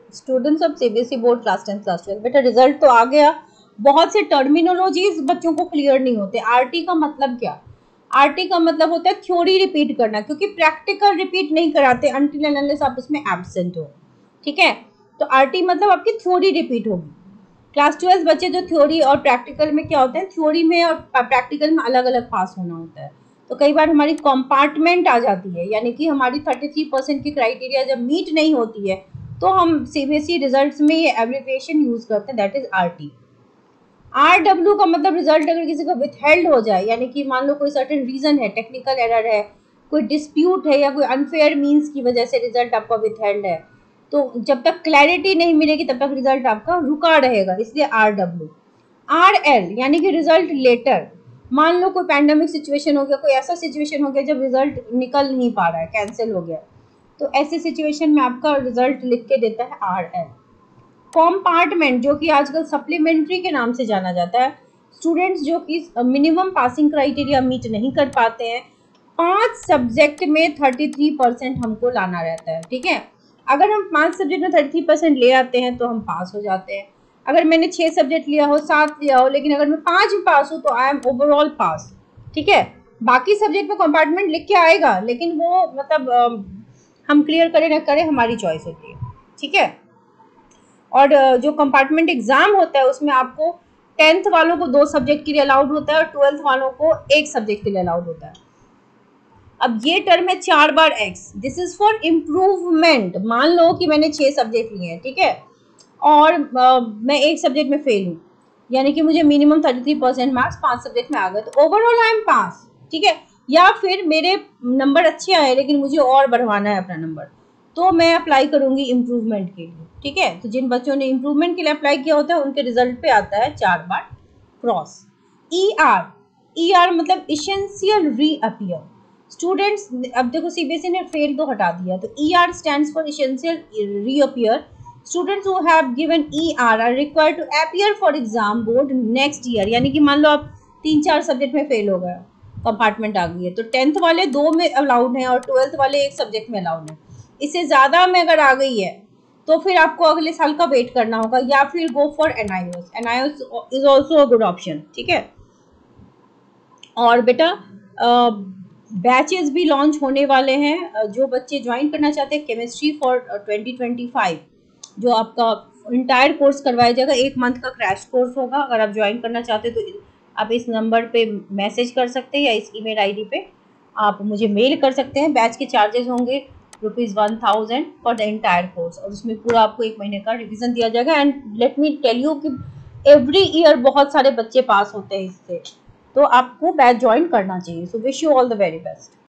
Students of CBSE board class 10 class 12, बेटा result तो आ गया। बहुत से टर्मिनोलॉजीज बच्चों को क्लियर नहीं होते। आरटी का मतलब क्या? आरटी का मतलब होता है थ्योरी रिपीट करना, क्योंकि प्रैक्टिकल रिपीट नहीं कराते अनटिल एंड अनलेस आप उसमें एब्सेंट हो। ठीक है, तो आरटी मतलब आपकी थ्योरी रिपीट होगी। क्लास 12 बच्चे जो थ्योरी और प्रैक्टिकल में क्या होते हैं, थ्योरी में और प्रैक्टिकल में अलग अलग पास होना होता है। तो कई बार हमारी कंपार्टमेंट आ जाती है, यानी कि हमारी 33% की क्राइटेरिया जब मीट नहीं होती है तो हम सीबीएसई रिजल्ट्स में ये एब्रिविएशन यूज करते हैं, दैट इज आरटी। आरडब्ल्यू का मतलब रिजल्ट अगर किसी का विथहेल्ड हो जाए, यानी कि मान लो कोई सर्टेन रीजन है, टेक्निकल एरर है, कोई डिस्प्यूट है या कोई अनफेयर मीन्स की वजह से रिजल्ट आपका विथहेल्ड है, तो जब तक क्लैरिटी नहीं मिलेगी तब तक रिजल्ट आपका रुका रहेगा, इसलिए आरडब्ल्यू। आरएल यानी कि रिजल्ट लेटर। मान लो कोई पैंडेमिक सिचुएशन हो गया, कोई ऐसा सिचुएशन हो गया जब रिजल्ट निकल नहीं पा रहा है, कैंसिल हो गया, तो ऐसी सिचुएशन में आपका रिजल्ट लिख के देता है आरएल। कॉम्पार्टमेंट जो कि आजकल सप्लीमेंट्री के नाम से जाना जाता है, स्टूडेंट्स जो कि मिनिमम पासिंग क्राइटेरिया मीट नहीं कर पाते हैं, 5 सब्जेक्ट में 33% हमको लाना रहता है। ठीक है, अगर हम 5 सब्जेक्ट में 33% ले आते हैं तो हम पास हो जाते हैं। अगर मैंने 6 सब्जेक्ट लिया हो, 7 लिया हो, लेकिन अगर मैं 5 में पास हूँ तो आई एम ओवरऑल पास। ठीक है, बाकी सब्जेक्ट में कंपार्टमेंट लिख के आएगा, लेकिन वो मतलब हम क्लियर करें ना करें हमारी चॉइस होती है। ठीक है, और जो कंपार्टमेंट एग्जाम होता है उसमें आपको 10th वालों को 2 सब्जेक्ट के लिए अलाउड होता है और 12th वालों को 1 सब्जेक्ट के लिए अलाउड होता है। अब ये टर्म है 4 बार X, this is for improvement. मान लो कि मैंने 6 सब्जेक्ट लिए हैं, ठीक है, और मैं 1 सब्जेक्ट में फेल हूँ, यानी कि मुझे मिनिमम 33% मार्क्स 5 सब्जेक्ट में आ गए, तो ओवरऑल आई एम पास। ठीक है, या फिर मेरे नंबर अच्छे आए लेकिन मुझे और बढ़वाना है अपना नंबर, तो मैं अप्लाई करूंगी इम्प्रूवमेंट के लिए। ठीक है, तो जिन बच्चों ने इम्प्रूवमेंट के लिए अप्लाई किया होता है उनके रिजल्ट पे आता है 4 बार क्रॉस। ई आर मतलब इसेंशियल रीअपियर। स्टूडेंट्स, अब देखो सीबीएसई ने फेल तो हटा दिया, तो E R stands for essential reappear. Students who have given ER are required to appear for exam board next year. यानी कि मान लो आप 3-4 सब्जेक्ट में फेल हो गए, कंपार्टमेंट आ गई है, तो 10th वाले 2 में अलाउड हैं और 12th वाले 1 सब्जेक्ट में अलाउड है। इससे ज्यादा में अगर आ गई है तो फिर आपको अगले साल का वेट करना होगा, या फिर go for NIOS. NIOS is also a good option. ठीक है, और बेटा बैचेस भी लॉन्च होने वाले हैं। जो बच्चे ज्वाइन करना चाहते हैं केमिस्ट्री फॉर 2025, जो आपका इंटायर कोर्स करवाया जाएगा, 1 मंथ का क्रैश कोर्स होगा। अगर आप ज्वाइन करना चाहते हैं तो आप इस नंबर पे मैसेज कर सकते हैं या इस ईमेल आईडी पे आप मुझे मेल कर सकते हैं। बैच के चार्जेस होंगे ₹1000 फॉर द इंटायर कोर्स, और उसमें पूरा आपको 1 महीने का रिविजन दिया जाएगा। And let me tell you कि एवरी ईयर बहुत सारे बच्चे पास होते हैं इससे, तो आपको बैच ज्वाइन करना चाहिए। So wish you all the very best.